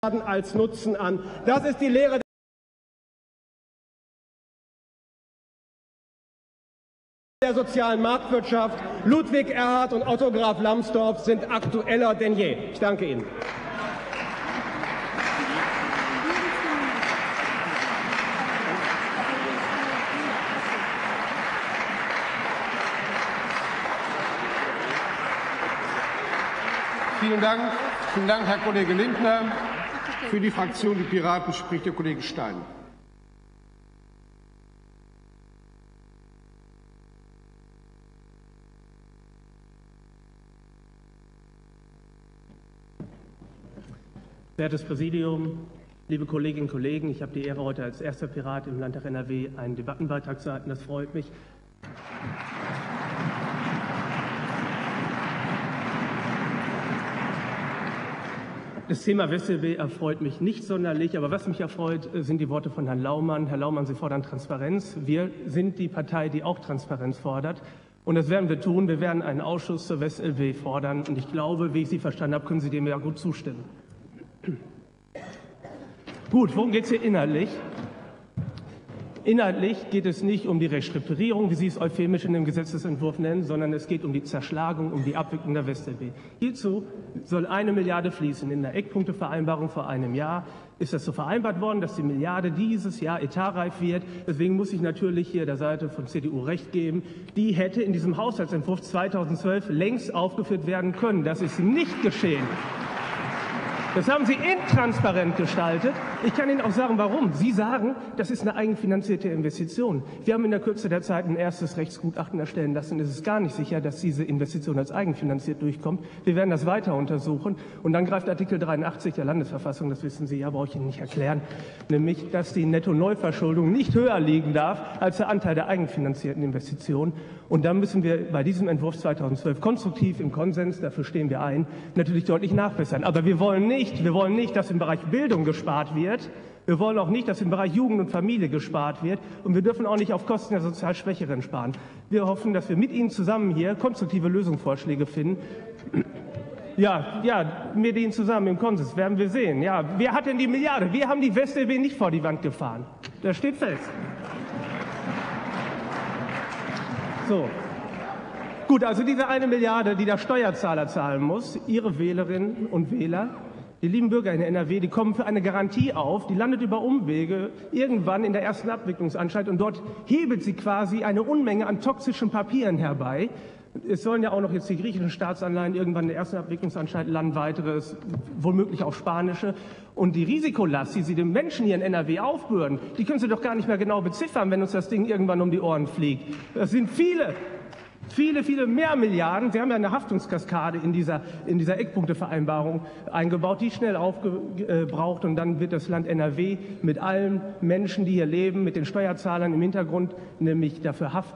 als Nutzen an. Das ist die Lehre der sozialen Marktwirtschaft. Ludwig Erhard und Otto Graf Lambsdorff sind aktueller denn je. Ich danke Ihnen. Vielen Dank, Herr Kollege Lindner. Für die Fraktion Die Piraten spricht der Kollege Stein. Wertes Präsidium, liebe Kolleginnen und Kollegen, ich habe die Ehre, heute als erster Pirat im Landtag NRW einen Debattenbeitrag zu halten. Das freut mich. Das Thema WestLB erfreut mich nicht sonderlich, aber was mich erfreut, sind die Worte von Herrn Laumann. Herr Laumann, Sie fordern Transparenz. Wir sind die Partei, die auch Transparenz fordert. Und das werden wir tun. Wir werden einen Ausschuss zur WestLB fordern. Und ich glaube, wie ich Sie verstanden habe, können Sie dem ja gut zustimmen. Gut, worum geht es hier inhaltlich? Inhaltlich geht es nicht um die Restrukturierung, wie Sie es euphemisch in dem Gesetzesentwurf nennen, sondern es geht um die Zerschlagung, um die Abwicklung der WestLB. Hierzu soll 1 Milliarde fließen. In der Eckpunktevereinbarung vor einem Jahr ist das so vereinbart worden, dass die Milliarde dieses Jahr etatreif wird. Deswegen muss ich natürlich hier der Seite von CDU recht geben. Die hätte in diesem Haushaltsentwurf 2012 längst aufgeführt werden können. Das ist nicht geschehen. Das haben Sie intransparent gestaltet. Ich kann Ihnen auch sagen, warum. Sie sagen, das ist eine eigenfinanzierte Investition. Wir haben in der Kürze der Zeit ein erstes Rechtsgutachten erstellen lassen. Es ist gar nicht sicher, dass diese Investition als eigenfinanziert durchkommt. Wir werden das weiter untersuchen. Und dann greift Artikel 83 der Landesverfassung, das wissen Sie ja, brauche ich Ihnen nicht erklären, nämlich, dass die Netto-Neuverschuldung nicht höher liegen darf als der Anteil der eigenfinanzierten Investitionen. Und dann müssen wir bei diesem Entwurf 2012 konstruktiv im Konsens, dafür stehen wir ein, natürlich deutlich nachbessern. Aber wir wollen nicht, dass im Bereich Bildung gespart wird. Wir wollen auch nicht, dass im Bereich Jugend und Familie gespart wird. Und wir dürfen auch nicht auf Kosten der sozial Schwächeren sparen. Wir hoffen, dass wir mit Ihnen zusammen hier konstruktive Lösungsvorschläge finden. Ja, mit Ihnen zusammen im Konsens werden wir sehen. Ja, wer hat denn die Milliarde? Wir haben die WestLB nicht vor die Wand gefahren. Das steht fest. So. Gut, also diese 1 Milliarde, die der Steuerzahler zahlen muss, Ihre Wählerinnen und Wähler, die lieben Bürger in NRW, die kommen für eine Garantie auf, die landet über Umwege irgendwann in der ersten Abwicklungsanstalt und dort hebelt sie quasi eine Unmenge an toxischen Papieren herbei. Es sollen ja auch noch jetzt die griechischen Staatsanleihen irgendwann in der ersten Abwicklungsanstalt landen, weiteres, womöglich auch spanische. Und die Risikolast, die Sie den Menschen hier in NRW aufbürden, die können Sie doch gar nicht mehr genau beziffern, wenn uns das Ding irgendwann um die Ohren fliegt. Das sind viele mehr Milliarden. Sie haben ja eine Haftungskaskade in dieser Eckpunktevereinbarung eingebaut, die schnell aufgebraucht. Und dann wird das Land NRW mit allen Menschen, die hier leben, mit den Steuerzahlern im Hintergrund, nämlich dafür haften.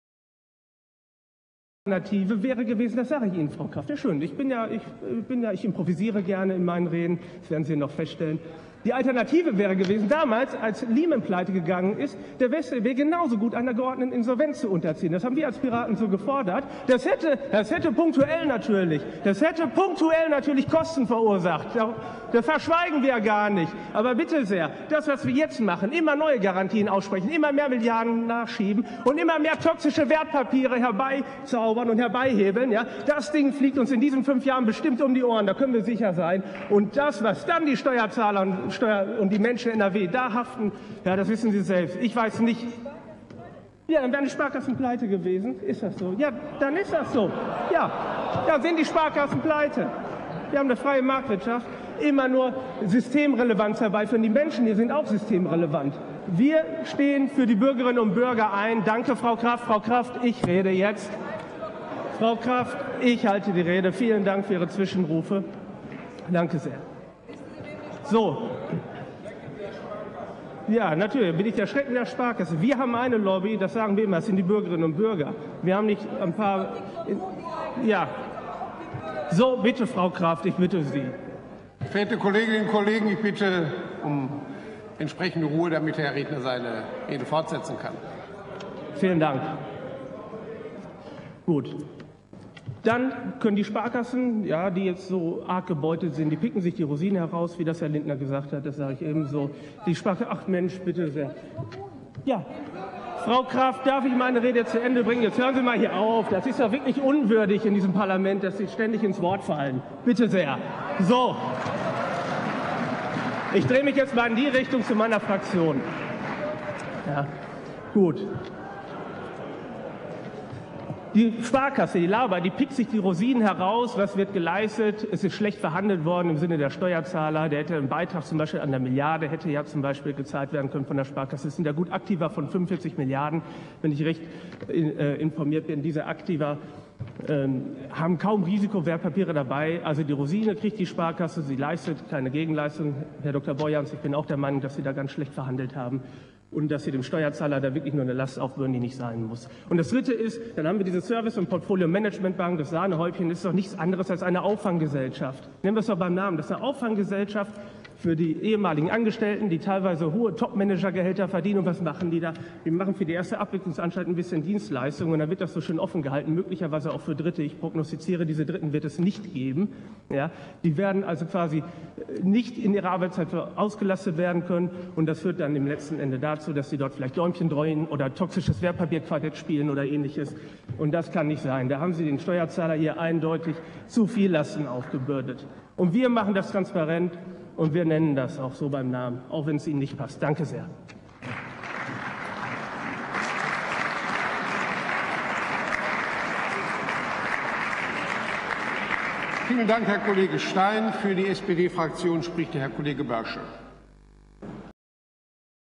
Alternative wäre gewesen, das sage ich Ihnen, Frau Kraft. Ja, schön. Ich improvisiere gerne in meinen Reden. Das werden Sie noch feststellen. Die Alternative wäre gewesen, damals, als Lehman pleite gegangen ist, der WestLB genauso gut einer geordneten Insolvenz zu unterziehen. Das haben wir als Piraten so gefordert. Das hätte punktuell natürlich Kosten verursacht. Das verschweigen wir ja gar nicht. Aber bitte sehr, das, was wir jetzt machen, immer neue Garantien aussprechen, immer mehr Milliarden nachschieben und immer mehr toxische Wertpapiere herbeizaubern und herbeihebeln, ja, das Ding fliegt uns in diesen 5 Jahren bestimmt um die Ohren, da können wir sicher sein. Und das, was dann die Steuerzahler und die Menschen in NRW da haften, ja, das wissen Sie selbst. Ich weiß nicht. Ja, dann wären die Sparkassen pleite gewesen. Ist das so? Ja, dann ist das so. Ja, sind die Sparkassen pleite. Wir haben eine freie Marktwirtschaft. Immer nur Systemrelevanz herbeiführen. Die Menschen hier sind auch systemrelevant. Wir stehen für die Bürgerinnen und Bürger ein. Danke, Frau Kraft. Frau Kraft, ich rede jetzt. Frau Kraft, ich halte die Rede. Vielen Dank für Ihre Zwischenrufe. Danke sehr. So. Ja, natürlich bin ich der Schrecken der Sparkasse. Wir haben eine Lobby, das sagen wir immer, das sind die Bürgerinnen und Bürger. Wir haben nicht ein paar... Ja. So, bitte, Frau Kraft, ich bitte Sie. Verehrte Kolleginnen und Kollegen, ich bitte um entsprechende Ruhe, damit der Herr Redner seine Rede fortsetzen kann. Vielen Dank. Gut. Dann können die Sparkassen, ja, die jetzt so arg gebeutelt sind, die picken sich die Rosinen heraus, wie das Herr Lindner gesagt hat, das sage ich ebenso. Die Sparkassen, ach Mensch, bitte sehr. Ja, Frau Kraft, darf ich meine Rede zu Ende bringen? Jetzt hören Sie mal hier auf. Das ist ja wirklich unwürdig in diesem Parlament, dass Sie ständig ins Wort fallen. Bitte sehr. So. Ich drehe mich jetzt mal in die Richtung zu meiner Fraktion. Ja, gut. Die Sparkasse, die Laber, die pickt sich die Rosinen heraus. Was wird geleistet? Es ist schlecht verhandelt worden im Sinne der Steuerzahler. Der hätte einen Beitrag zum Beispiel an der Milliarde, hätte ja zum Beispiel gezahlt werden können von der Sparkasse. Es sind ja gut Aktiva von 45 Milliarden, wenn ich recht informiert bin. Diese Aktiva haben kaum Risikowertpapiere dabei. Also die Rosine kriegt die Sparkasse, sie leistet keine Gegenleistung. Herr Dr. Borjans, ich bin auch der Meinung, dass Sie da ganz schlecht verhandelt haben. Und dass Sie dem Steuerzahler da wirklich nur eine Last aufbürden, die nicht sein muss. Und das Dritte ist, dann haben wir diese Service- und Portfolio-Management-Bank, das Sahnehäubchen ist doch nichts anderes als eine Auffanggesellschaft. Nennen wir es doch beim Namen. Das ist eine Auffanggesellschaft für die ehemaligen Angestellten, die teilweise hohe Top-Manager-Gehälter verdienen. Und was machen die da? Die machen für die erste Abwicklungsanstalt ein bisschen Dienstleistung. Und dann wird das so schön offen gehalten, möglicherweise auch für Dritte. Ich prognostiziere, diese Dritten wird es nicht geben. Ja, die werden also quasi nicht in ihrer Arbeitszeit ausgelastet werden können. Und das führt dann im letzten Ende dazu, dass sie dort vielleicht Däumchen drehen oder toxisches Wertpapierquartett spielen oder Ähnliches. Und das kann nicht sein. Da haben Sie den Steuerzahler hier eindeutig zu viel Lasten aufgebürdet. Und wir machen das transparent. Und wir nennen das auch so beim Namen, auch wenn es Ihnen nicht passt. Danke sehr. Vielen Dank, Herr Kollege Stein. Für die SPD-Fraktion spricht der Herr Kollege Börsche.